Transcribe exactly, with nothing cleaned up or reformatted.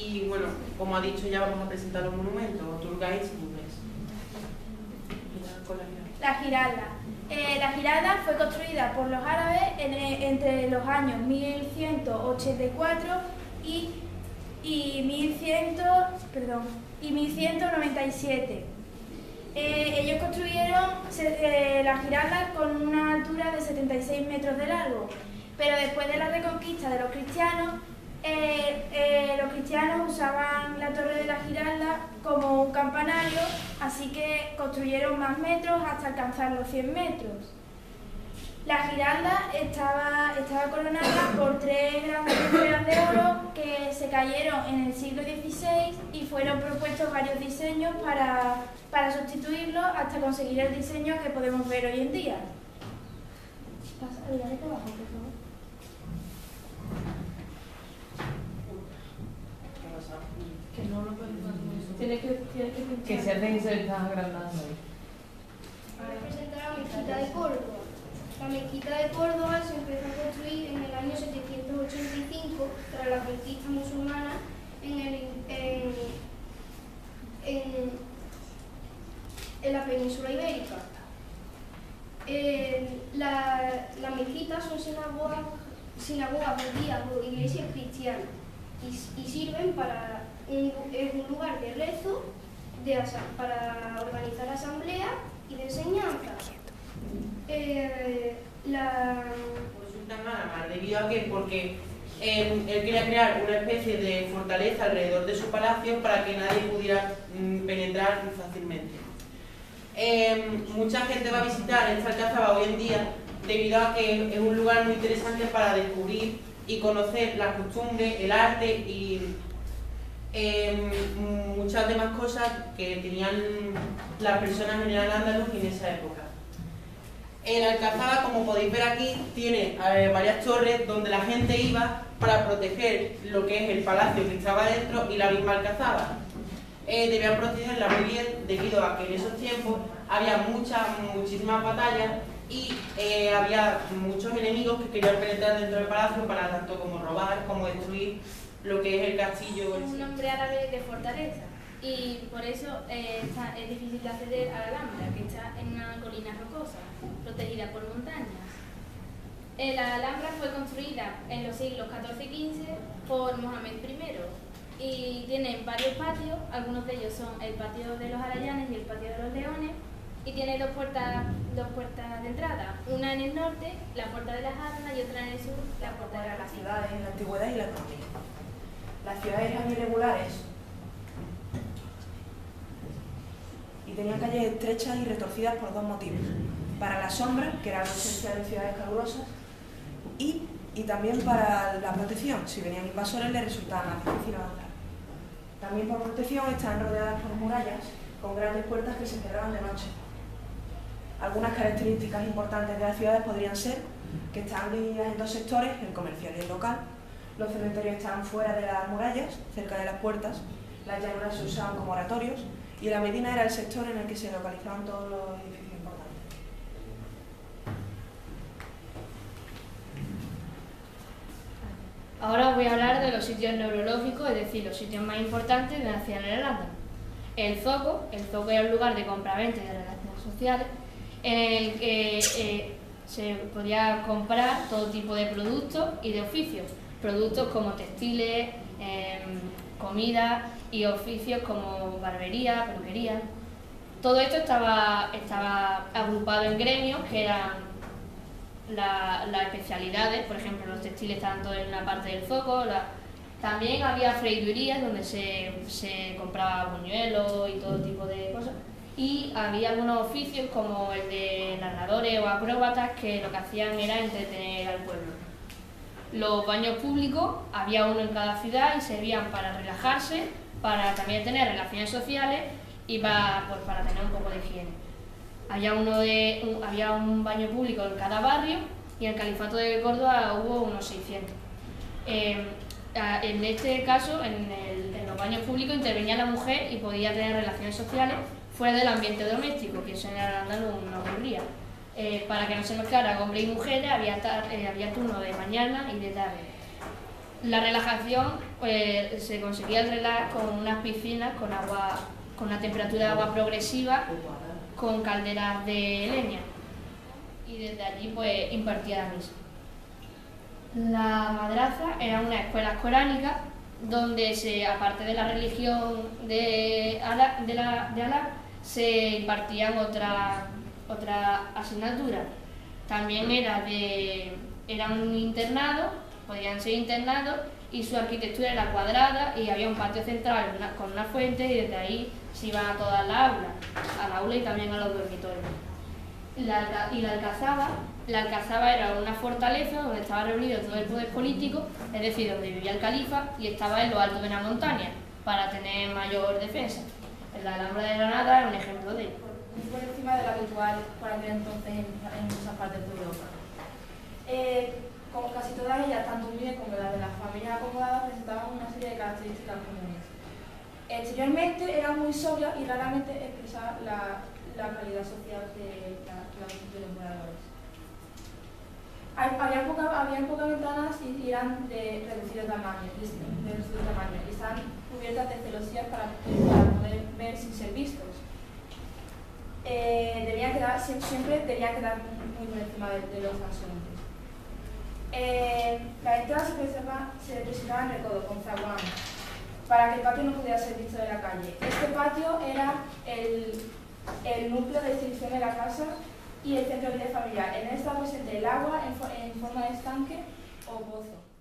Y bueno, como ha dicho, ya vamos a presentar los monumentos, tour guides, movements. La Giralda. Eh, la Giralda fue construida por los árabes en, entre los años mil ciento ochenta y cuatro y, y, mil cien, perdón, y mil ciento noventa y siete. Eh, ellos construyeron eh, la Giralda con una altura de setenta y seis metros de largo, pero después de la reconquista de los cristianos, eh, eh, los cristianos usaban la torre de la Giralda como un campanario, así que construyeron más metros hasta alcanzar los cien metros. La Giralda estaba, estaba coronada por tres grandes esferas de oro que se cayeron en el siglo dieciséis y fueron propuestos varios diseños para, para sustituirlo hasta conseguir el diseño que podemos ver hoy en día. Pasa, mira, de abajo, por favor. Que no lo puedes hacer. Tiene que, tiene que pinchar. Que se hacen y se están agrandando. Para presentar la mezquita de Córdoba. La mezquita de Córdoba se empezó a construir en el año setecientos ochenta y cinco tras la conquista musulmana en, el, en, en, en la península ibérica. Eh, la, la mezquita son sinagogas, sinagogas judías o iglesias cristianas y, y sirven para un, es un lugar de rezo, de asa, para organizar asambleas y de enseñanza. Eh, la... Consulta nada más, debido a que porque eh, él quería crear una especie de fortaleza alrededor de su palacio para que nadie pudiera mm, penetrar fácilmente. Eh, mucha gente va a visitar esta alcazaba hoy en día debido a que es un lugar muy interesante para descubrir y conocer las costumbres, el arte y eh, muchas demás cosas que tenían las personas en el Al-Ándalus en esa época. El Alcazaba, como podéis ver aquí, tiene eh, varias torres donde la gente iba para proteger lo que es el palacio que estaba dentro y la misma Alcazaba. Eh, debían protegerla muy bien debido a que en esos tiempos había muchas, muchísimas batallas y eh, había muchos enemigos que querían penetrar dentro del palacio para tanto como robar como destruir lo que es el castillo. Es un nombre árabe de fortaleza y por eso eh, está, es difícil de acceder a la Alhambra, que está en una colina rocosa, protegida por montañas. Eh, la Alhambra fue construida en los siglos catorce y quince por Mohamed primero y tiene varios patios, algunos de ellos son el patio de los Arayanes y el patio de los Leones, y tiene dos puertas, dos puertas de entrada, una en el norte, la puerta de las Armas, y otra en el sur, la puerta de las las ciudades en la antigüedad y la economía. Las ciudades eran irregulares y tenían calles estrechas y retorcidas por dos motivos: para la sombra, que era algo esencial en ciudades calurosas, y, y también para la protección. Si venían invasores les resultaba más difícil avanzar. También por protección estaban rodeadas por murallas con grandes puertas que se cerraban de noche. Algunas características importantes de las ciudades podrían ser que estaban divididas en dos sectores, el comercial y el local. Los cementerios estaban fuera de las murallas, cerca de las puertas. Las llanuras se usaban como oratorios y la Medina era el sector en el que se localizaban todos los edificios importantes. Ahora os voy a hablar de los sitios neurológicos, es decir, los sitios más importantes de Nación en el Al-Ándalus. El zoco, el zoco era un lugar de compra-venta y de relaciones sociales en el que eh, se podía comprar todo tipo de productos y de oficios. Productos como textiles, eh, comida y oficios como barbería, peluquería. Todo esto estaba, estaba agrupado en gremios que eran la, las especialidades, por ejemplo los textiles tanto en la parte del zoco, la, también había freidurías donde se, se compraba buñuelos y todo tipo de cosas. Y había algunos oficios como el de narradores o acróbatas que lo que hacían era entretener al pueblo. Los baños públicos, había uno en cada ciudad y servían para relajarse, para también tener relaciones sociales y para, pues, para tener un poco de higiene. Había, uno de, un, había un baño público en cada barrio y en el Califato de Córdoba hubo unos seiscientos. Eh, en este caso, en, el, en los baños públicos intervenía la mujer y podía tener relaciones sociales fuera del ambiente doméstico, que eso en el Al-Ándalus no ocurría. Eh, para que no se mezclara hombres y mujeres, había, tar, eh, había turno de mañana y de tarde. La relajación, pues, se conseguía el relax con unas piscinas con agua, con una temperatura de agua progresiva, con calderas de leña, y desde allí pues impartía la misa. La madraza era una escuela coránica donde, se, aparte de la religión de Alá, de la, de Alá, se impartían otras otra asignaturas. También era, de, era un internado, podían ser internados, y su arquitectura era cuadrada y había un patio central una, con una fuente, y desde ahí se iban a todas las aulas, al aula y también a los dormitorios. La, y la alcazaba, la alcazaba era una fortaleza donde estaba reunido todo el poder político, es decir, donde vivía el califa, y estaba en lo alto de una montaña para tener mayor defensa. La Alhambra de Granada es un ejemplo de ello. Muy por encima de lo habitual por aquel entonces en, en muchas partes de Europa. Eh, como casi todas ellas, tanto humildes como las de las familias acomodadas, presentaban una serie de características comunes. Exteriormente eran muy sobrias y raramente expresaban la, la calidad social de, la, de los moradores. Había pocas había poca ventanas y eran de reducido tamaño, de, de reducido tamaño y estaban cubiertas de celosías para, para poder ver sin ser vistos. Eh, debían quedar, siempre debían quedar muy por encima de, de los transeúntes. Eh, la entrada se presentaba, se presentaba en recodo, con zaguán, para que el patio no pudiera ser visto de la calle. Este patio era el, el núcleo de distribución de la casa y el centro de vida familiar. En él estaba presente el agua en, en forma de estanque o pozo.